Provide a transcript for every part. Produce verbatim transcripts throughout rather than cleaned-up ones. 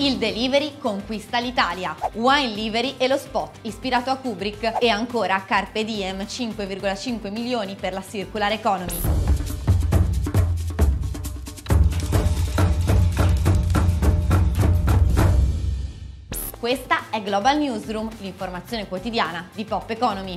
Il delivery conquista l'Italia. Wine Livery e lo spot ispirato a Kubrick e ancora Carpe Diem cinque virgola cinque milioni per la Circular Economy. Questa è Global Newsroom, l'informazione quotidiana di Pop Economy.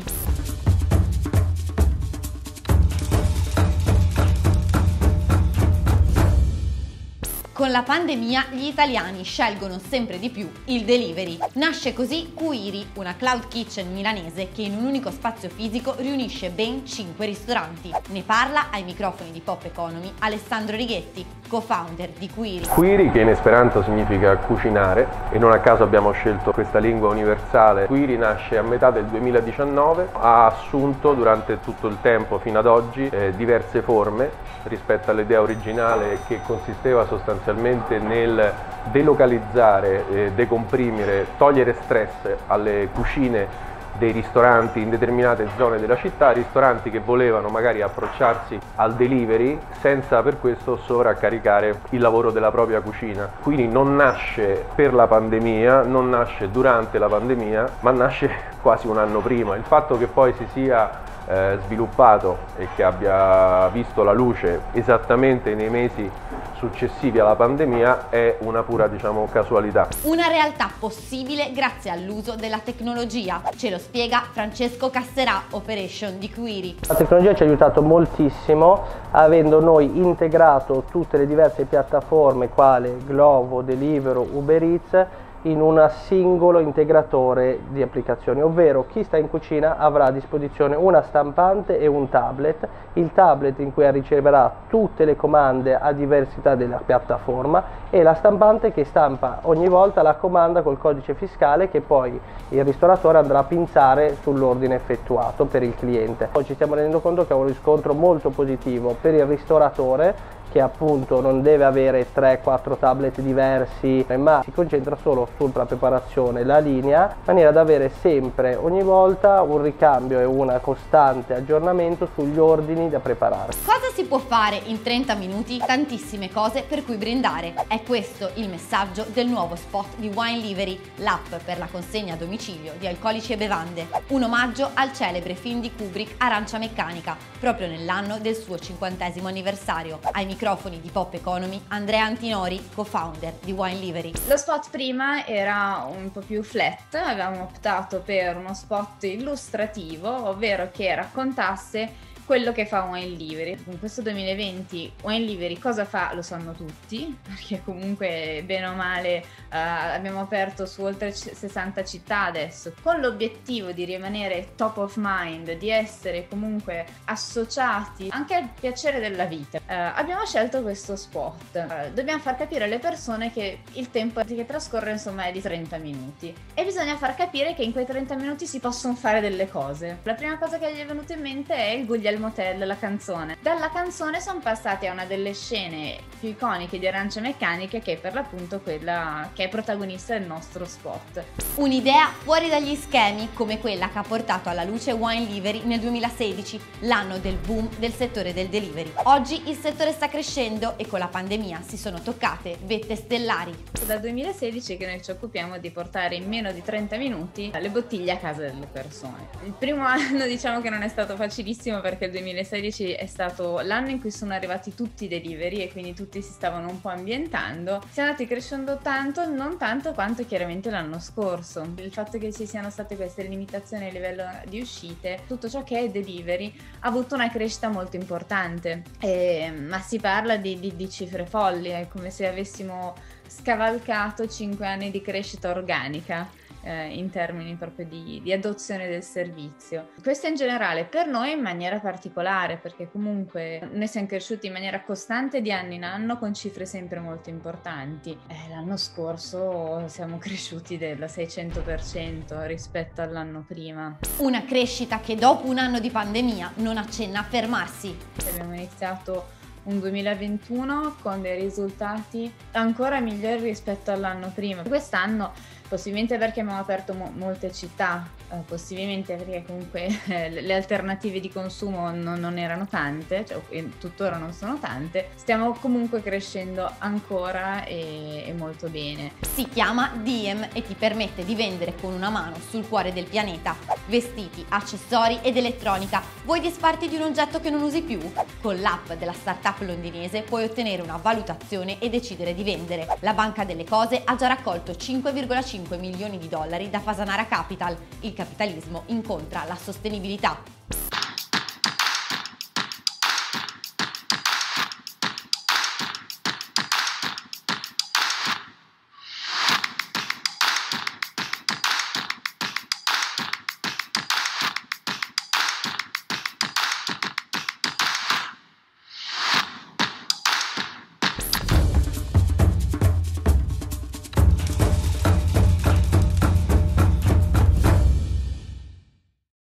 Con la pandemia gli italiani scelgono sempre di più il delivery. Nasce così Query, una cloud kitchen milanese che in un unico spazio fisico riunisce ben cinque ristoranti. Ne parla ai microfoni di Pop Economy Alessandro Righetti, co-founder di Query. Query, che in esperanto significa cucinare, e non a caso abbiamo scelto questa lingua universale. Query nasce a metà del duemiladiciannove, ha assunto durante tutto il tempo fino ad oggi eh, diverse forme rispetto all'idea originale, che consisteva sostanzialmente nel delocalizzare, eh, decomprimere, togliere stress alle cucine dei ristoranti in determinate zone della città, ristoranti che volevano magari approcciarsi al delivery senza per questo sovraccaricare il lavoro della propria cucina. Quindi non nasce per la pandemia, non nasce durante la pandemia, ma nasce quasi un anno prima. Il fatto che poi si sia eh, sviluppato e che abbia visto la luce esattamente nei mesi successivi alla pandemia è una pura, diciamo, casualità. Una realtà possibile grazie all'uso della tecnologia. Ce lo spiega Francesco Casserà, Operation di Query. La tecnologia ci ha aiutato moltissimo, avendo noi integrato tutte le diverse piattaforme quale Glovo, Deliveroo, Uber Eats in un singolo integratore di applicazioni, ovvero chi sta in cucina avrà a disposizione una stampante e un tablet, il tablet in cui riceverà tutte le comande a diversità della piattaforma e la stampante che stampa ogni volta la comanda col codice fiscale che poi il ristoratore andrà a pinzare sull'ordine effettuato per il cliente. Poi ci stiamo rendendo conto che ha un riscontro molto positivo per il ristoratore, che appunto non deve avere tre quattro tablet diversi, ma si concentra solo sulla preparazione, la linea, in maniera da avere sempre, ogni volta, un ricambio e un costante aggiornamento sugli ordini da preparare. Cosa si può fare in trenta minuti? Tantissime cose per cui brindare. È questo il messaggio del nuovo spot di Wine Livery, l'app per la consegna a domicilio di alcolici e bevande. Un omaggio al celebre film di Kubrick Arancia Meccanica, proprio nell'anno del suo cinquantesimo anniversario. Ai microfoni di Pop Economy Andrea Antinori, co-founder di Wine Livery. Lo spot prima era un po' più flat, avevamo optato per uno spot illustrativo, ovvero che raccontasse quello che fa Wine Livery. In questo duemilaventi Wine Livery cosa fa? Lo sanno tutti, perché comunque bene o male uh, abbiamo aperto su oltre sessanta città adesso, con l'obiettivo di rimanere top of mind, di essere comunque associati anche al piacere della vita. Uh, abbiamo scelto questo spot. Uh, dobbiamo far capire alle persone che il tempo che trascorre insomma è di trenta minuti e bisogna far capire che in quei trenta minuti si possono fare delle cose. La prima cosa che gli è venuta in mente è il Guglielmo Motel, la canzone. Dalla canzone sono passati a una delle scene più iconiche di Arancia Meccanica, che è per l'appunto quella che è protagonista del nostro spot. Un'idea fuori dagli schemi come quella che ha portato alla luce Wine Livery nel duemilasedici, l'anno del boom del settore del delivery. Oggi il settore sta crescendo e con la pandemia si sono toccate vette stellari. Dal duemilasedici che noi ci occupiamo di portare in meno di trenta minuti le bottiglie a casa delle persone. Il primo anno diciamo che non è stato facilissimo, perché il duemilasedici è stato l'anno in cui sono arrivati tutti i delivery e quindi tutti si stavano un po' ambientando. Siamo andati crescendo tanto, non tanto quanto chiaramente l'anno scorso. Il fatto che ci siano state queste limitazioni a livello di uscite, tutto ciò che è delivery ha avuto una crescita molto importante, e, ma si parla di, di, di cifre folli, è come se avessimo scavalcato cinque anni di crescita organica eh, in termini proprio di, di adozione del servizio. Questo in generale, per noi in maniera particolare, perché comunque noi siamo cresciuti in maniera costante di anno in anno con cifre sempre molto importanti. Eh, l'anno scorso siamo cresciuti del seicento per cento rispetto all'anno prima. Una crescita che dopo un anno di pandemia non accenna a fermarsi. Abbiamo iniziato un duemilaventuno con dei risultati ancora migliori rispetto all'anno prima. Quest'anno possibilmente perché abbiamo aperto mo- molte città, eh, possibilmente perché comunque eh, le alternative di consumo non, non erano tante, cioè e tuttora non sono tante, stiamo comunque crescendo ancora e, e molto bene. Si chiama Diem e ti permette di vendere con una mano sul cuore del pianeta vestiti, accessori ed elettronica. Vuoi disfarti di un oggetto che non usi più? Con l'app della startup londinese puoi ottenere una valutazione e decidere di vendere. La Banca delle Cose ha già raccolto cinque virgola cinque milioni di dollari da Fasanara Capital. Il capitalismo incontra la sostenibilità.